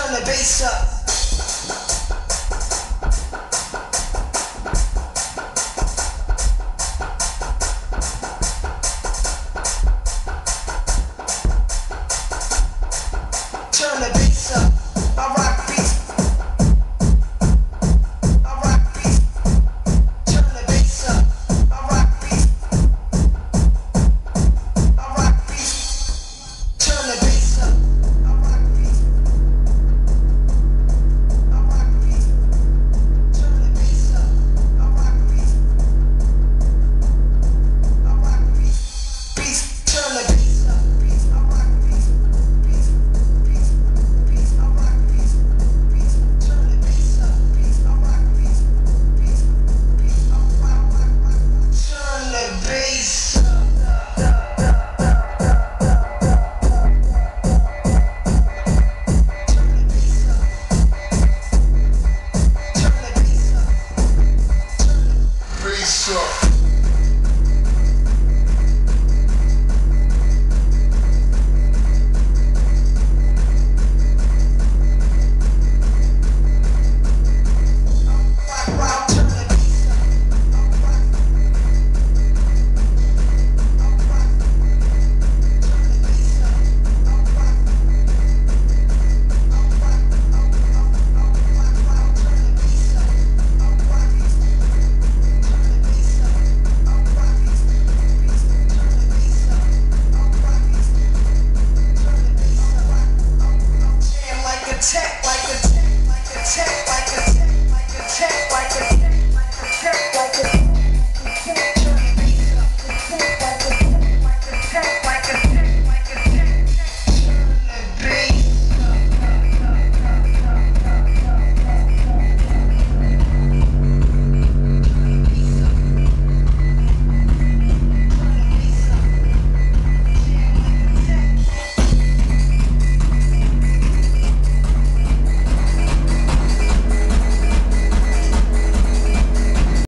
turn the bass up. Turn the bass up. I rock beats. I rock beats. Turn the bass up. I rock beats. I rock beats. Turn the bass up. I rock beats. I rock beats. Turn the bass up. I rock beats. I rock beats. Beats. Turn the beats.